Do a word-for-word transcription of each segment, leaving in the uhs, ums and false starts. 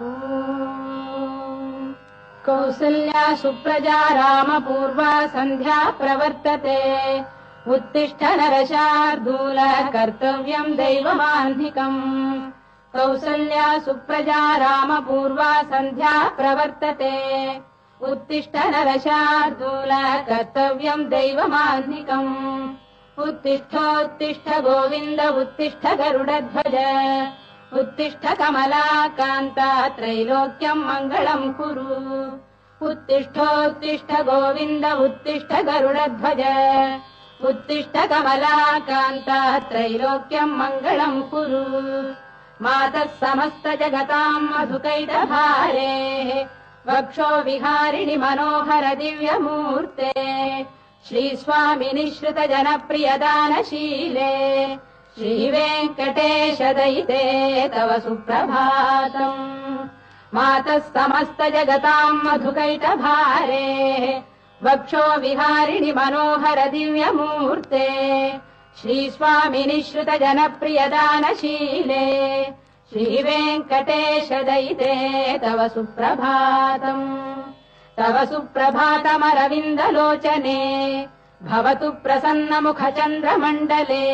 कौसल्या सुप्रजा रामपूर्वा सन्ध्या प्रवर्तते उत्तिष्ठ नरशार्दूल कर्तव्यम् दैवमाह्निकम् कौसल्या सुप्रजा रामपूर्वा सन्ध्या प्रवर्तते उत्तिष्ठ नरशार्दूल कर्तव्यम् दैवमाह्निकम् उत्तिष्ठोत्तिष्ठ गोविन्द उत्तिष्ठ गरुडध्वज उत्तिष्ठ कमलाकान्ता त्रैलोक्यम् मङ्गलम् कुरु उत्तिष्ठोत्तिष्ठ गोविन्द उत्तिष्ठ गरुडध्वज उत्तिष्ठ कमलाकान्ता त्रैलोक्यम् मङ्गलम् कुरु मातः समस्त जगताम् मधुकैटभारेः वक्षो विहारिणि मनोहर दिव्यमूर्ते श्रीस्वामिनि श्रुत जनप्रियदानशीले श्रीवेङ्कटेश दयिते तव सुप्रभातम् मातः समस्त जगताम् मधुकैटभारेः वक्षो विहारिणि मनोहर दिव्यमूर्ते श्रीस्वामिनि श्रुत जनप्रियदानशीले श्रीवेङ्कटेश दयिते तव सुप्रभातम् तव सुप्रभातमरविन्दलोचने भवतु प्रसन्नमुखचन्द्रमण्डले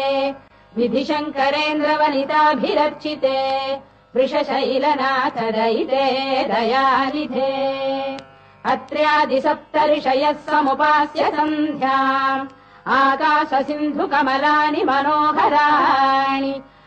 विधिशङ्करेन्द्रवनिताभिरर्चिते वृषशैलनाथ दयिते दयानिधे अत्र्यादिसप्तऋषयः समुपास्य सन्ध्याम् आकाश सिन्धु कमलानि मनोहराणि